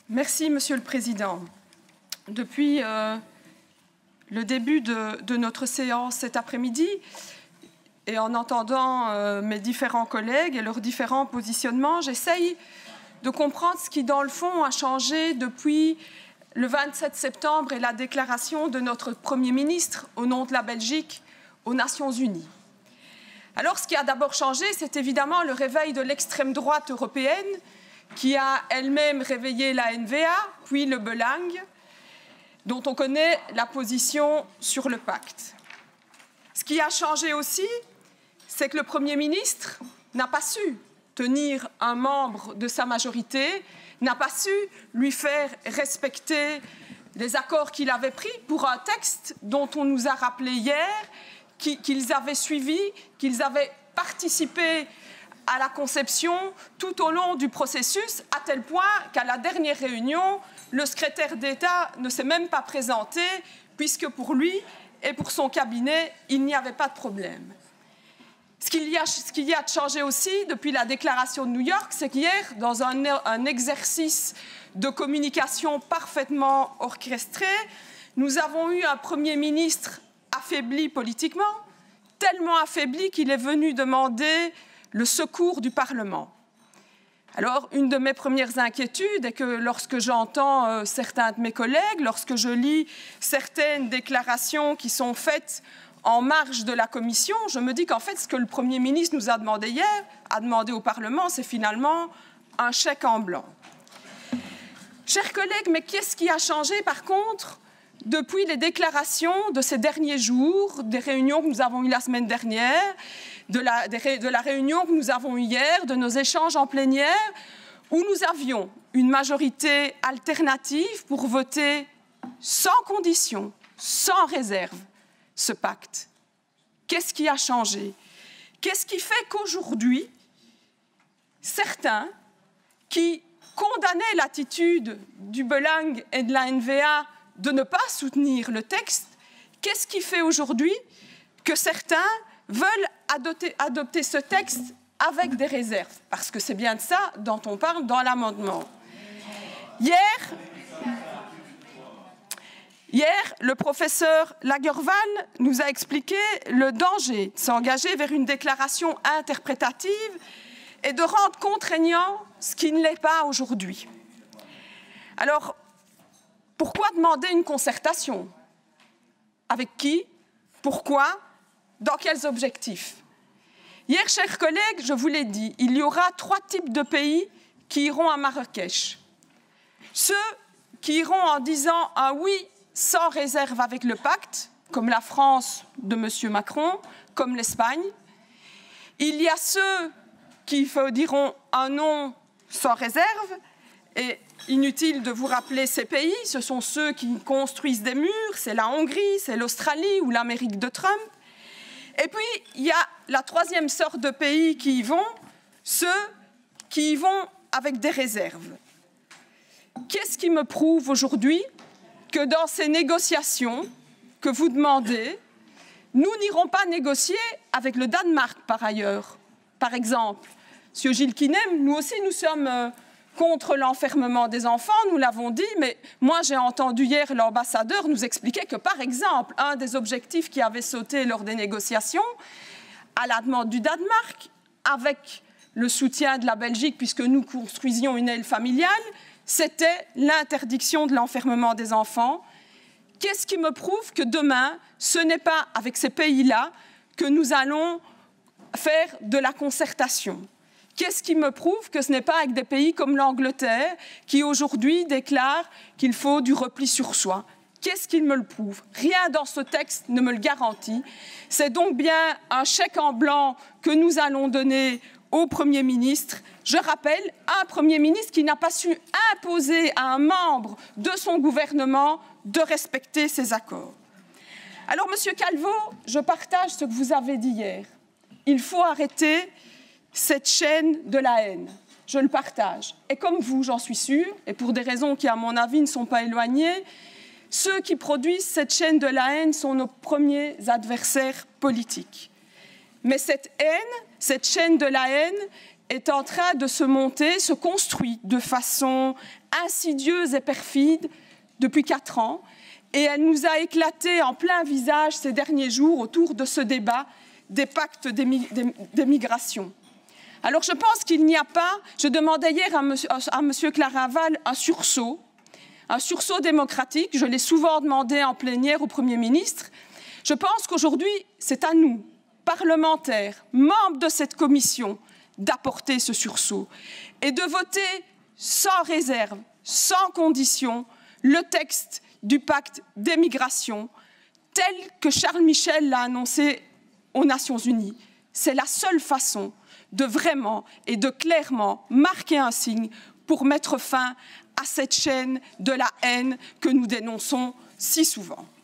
Merci, Monsieur le Président. Depuis le début de notre séance cet après-midi, et en entendant mes différents collègues et leurs différents positionnements, j'essaye de comprendre ce qui, dans le fond, a changé depuis le 27 septembre et la déclaration de notre Premier ministre au nom de la Belgique aux Nations Unies. Alors, ce qui a d'abord changé, c'est évidemment le réveil de l'extrême droite européenne qui a elle-même réveillé la NVA, puis le Belang, dont on connaît la position sur le pacte. Ce qui a changé aussi, c'est que le Premier ministre n'a pas su tenir un membre de sa majorité, n'a pas su lui faire respecter les accords qu'il avait pris pour un texte dont on nous a rappelé hier qu'ils avaient suivi, qu'ils avaient participé à la conception tout au long du processus, à tel point qu'à la dernière réunion, le secrétaire d'État ne s'est même pas présenté, puisque pour lui et pour son cabinet, il n'y avait pas de problème. Ce qu'il y a de changé aussi depuis la déclaration de New York, c'est qu'hier, dans un exercice de communication parfaitement orchestré, nous avons eu un Premier ministre affaibli politiquement, tellement affaibli qu'il est venu demander le secours du Parlement. Alors, une de mes premières inquiétudes est que lorsque j'entends certains de mes collègues, lorsque je lis certaines déclarations qui sont faites en marge de la Commission, je me dis qu'en fait, ce que le Premier ministre nous a demandé hier, a demandé au Parlement, c'est finalement un chèque en blanc. Chers collègues, mais qu'est-ce qui a changé par contre depuis les déclarations de ces derniers jours, des réunions que nous avons eues la semaine dernière, de la réunion que nous avons eue hier, de nos échanges en plénière, où nous avions une majorité alternative pour voter sans condition, sans réserve, ce pacte. Qu'est-ce qui a changé? Qu'est-ce qui fait qu'aujourd'hui, certains qui condamnaient l'attitude du Belang et de la NVA de ne pas soutenir le texte, qu'est-ce qui fait aujourd'hui que certains veulent adopter ce texte avec des réserves? Parce que c'est bien de ça dont on parle dans l'amendement. Hier, le professeur Lagerwall nous a expliqué le danger de s'engager vers une déclaration interprétative et de rendre contraignant ce qui ne l'est pas aujourd'hui. Alors, pourquoi demander une concertation? Avec qui? Pourquoi? Dans quels objectifs? Hier, chers collègues, je vous l'ai dit, il y aura 3 types de pays qui iront à Marrakech. Ceux qui iront en disant un oui sans réserve avec le pacte, comme la France de M. Macron, comme l'Espagne. Il y a ceux qui diront un non sans réserve, et inutile de vous rappeler ces pays, ce sont ceux qui construisent des murs, c'est la Hongrie, c'est l'Australie ou l'Amérique de Trump. Et puis, il y a la 3e sorte de pays qui y vont, ceux qui y vont avec des réserves. Qu'est-ce qui me prouve aujourd'hui que dans ces négociations que vous demandez, nous n'irons pas négocier avec le Danemark, par ailleurs? Par exemple, M. Gilles Kinem, nous aussi, nous sommes contre l'enfermement des enfants, nous l'avons dit, mais moi j'ai entendu hier l'ambassadeur nous expliquer que, par exemple, un des objectifs qui avait sauté lors des négociations, à la demande du Danemark, avec le soutien de la Belgique, puisque nous construisions une aile familiale, c'était l'interdiction de l'enfermement des enfants. Qu'est-ce qui me prouve que demain, ce n'est pas avec ces pays-là que nous allons faire de la concertation? Qu'est-ce qui me prouve que ce n'est pas avec des pays comme l'Angleterre qui aujourd'hui déclarent qu'il faut du repli sur soi? Qu'est-ce qui me le prouve? Rien dans ce texte ne me le garantit. C'est donc bien un chèque en blanc que nous allons donner au Premier ministre. Je rappelle, un Premier ministre qui n'a pas su imposer à un membre de son gouvernement de respecter ses accords. Alors, Monsieur Calvo, je partage ce que vous avez dit hier. Il faut arrêter cette chaîne de la haine. Je le partage. Et comme vous, j'en suis sûre, et pour des raisons qui, à mon avis, ne sont pas éloignées, ceux qui produisent cette chaîne de la haine sont nos premiers adversaires politiques. Mais cette haine, cette chaîne de la haine, est en train de se monter, se construit de façon insidieuse et perfide depuis 4 ans, et elle nous a éclaté en plein visage ces derniers jours autour de ce débat des pactes des migrations. Alors je pense qu'il n'y a pas, je demandais hier à M. Claraval un sursaut démocratique, je l'ai souvent demandé en plénière au Premier ministre. Je pense qu'aujourd'hui, c'est à nous, parlementaires, membres de cette commission, d'apporter ce sursaut et de voter sans réserve, sans condition, le texte du pacte des migrations tel que Charles Michel l'a annoncé aux Nations Unies. C'est la seule façon de vraiment et de clairement marquer un signe pour mettre fin à cette chaîne de la haine que nous dénonçons si souvent.